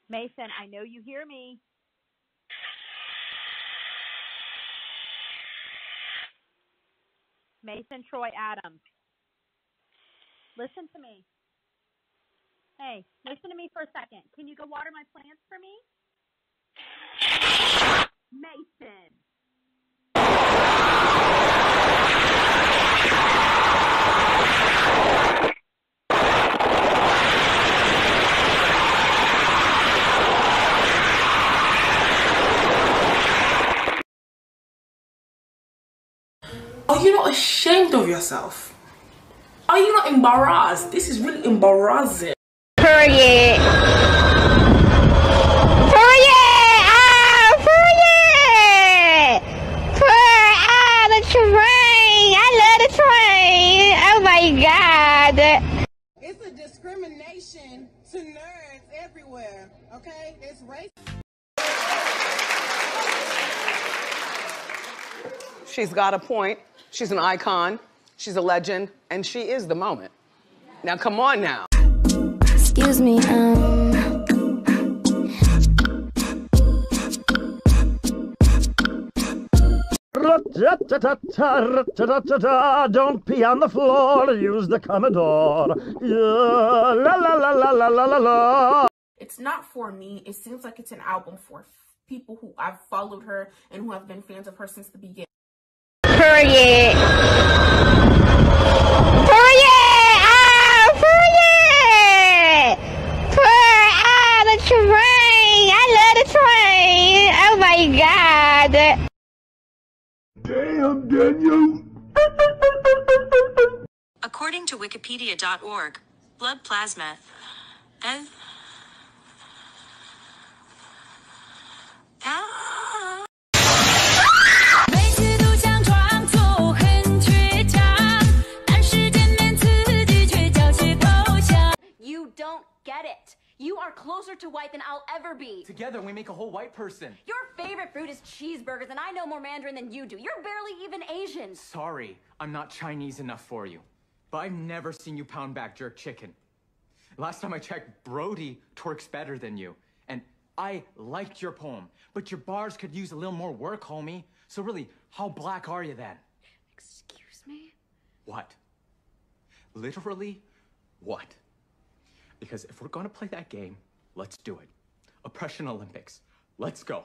Mason, I know you hear me. Mason, Troy, Adams. Listen to me. Hey, listen to me for a second. Can you go water my plants for me? Mason. Are you not ashamed of yourself? Are you not embarrassed? This is really embarrassing. Period. Period. Ah, period. The train. I love the train. Oh my God. It's a discrimination to nerds everywhere. Okay, it's racist. She's got a point. She's an icon. She's a legend. And she is the moment. Now, come on now. Excuse me, Don't pee on the floor, use the Commodore. La la la la la la la la. It's not for me. It seems like it's an album for people who I've followed her and who have been fans of her since the beginning. Period. Period. Ah, period. The train. I love the train. Oh my God. Damn, Daniel. According to Wikipedia.org, blood plasma You don't get it. You are closer to white than I'll ever be. Together, we make a whole white person. Your favorite fruit is cheeseburgers, and I know more Mandarin than you do. You're barely even Asian. Sorry, I'm not Chinese enough for you. But I've never seen you pound back jerk chicken. Last time I checked, Brody twerks better than you. And I liked your poem, but your bars could use a little more work, homie. So really, how black are you then? Excuse me? What? Literally, what? Because if we're gonna play that game, let's do it. Oppression Olympics. Let's go.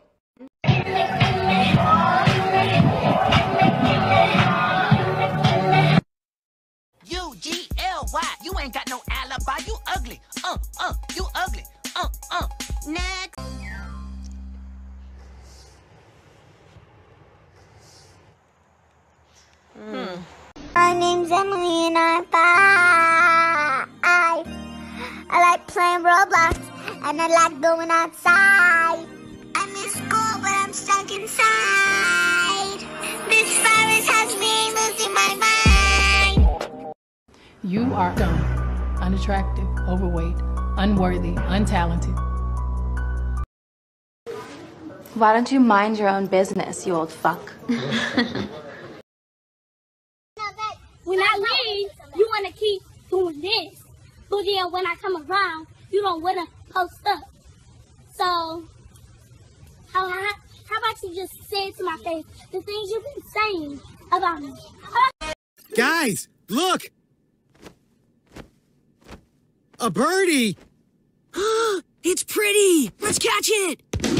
U-G-L-Y. You ain't got no alibi. You ugly. You ugly. Next. My name's Emily and I'm 5. I like playing Roblox and I like going outside. I miss school but I'm stuck inside. This virus has me losing my mind. You are dumb, unattractive, overweight, unworthy, untalented. Why don't you mind your own business, you old fuck? When I leave, you want to keep doing this. But then when I come around, you don't want to post up. So, how about you just say it to my face, the things you've been saying about me. Guys, look! A birdie! It's pretty! Let's catch it!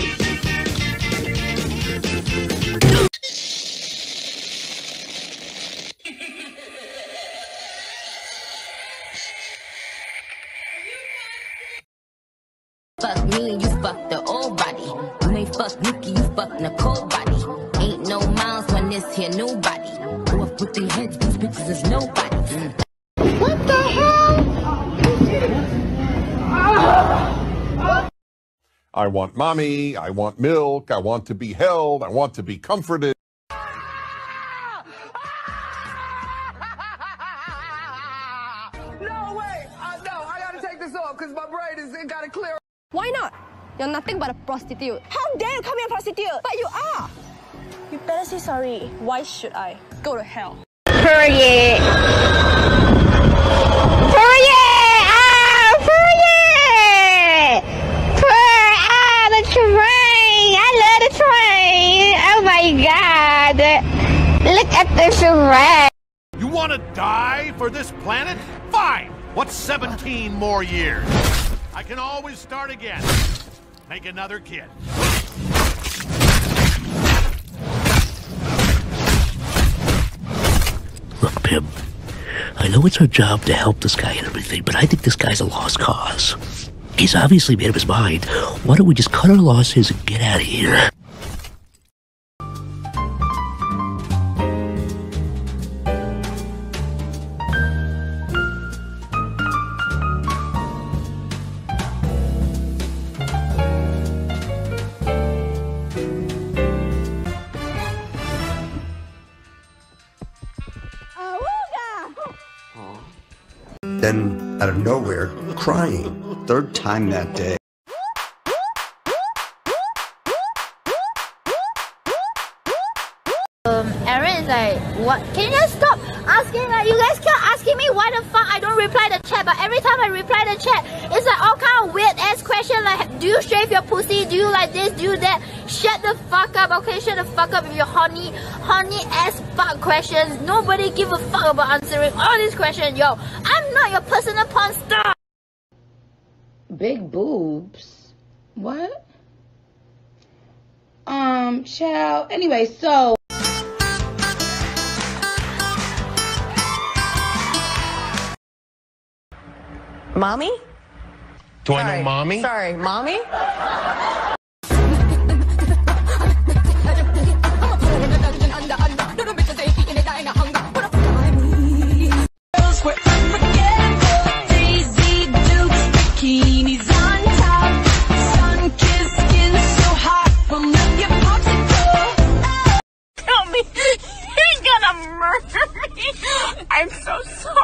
Fuck me and you fuck the old body. You may fuck Nikki, you fuck Nicole body. Ain't no miles when this here nobody. Go up with their heads, these bitches is nobody. What the hell? I want mommy, I want milk, I want to be held, I want to be comforted. No way! No, I gotta take this off because my brain is it gotta clear. Why not? You're nothing but a prostitute. How dare you call me a prostitute? But you are! You better say sorry. Why should I? Go to hell. Period. Period. Ah, period. gonna die for this planet? Fine! What's 17 more years? I can always start again. Make another kid. Look, Pim, I know it's our job to help this guy and everything, but I think this guy's a lost cause. He's obviously made up his mind. Why don't we just cut our losses and get out of here? Then, out of nowhere, crying. Third time that day. Aaron is like, what? Can you just stop asking? Like, you guys keep asking me why the fuck I don't reply the chat, but every time I reply the chat, it's like all kind of weird ass questions like, do you shave your pussy? Do you like this? Do you that? Shut the fuck up, okay? Shut the fuck up with your horny ass fuck questions. Nobody give a fuck about answering all these questions, yo. I'm not your personal porn star. Big boobs? What? Child. Anyway, so. Mommy? Do I know mommy? Sorry, mommy? Tell me, you're gonna murder me. I'm so sorry.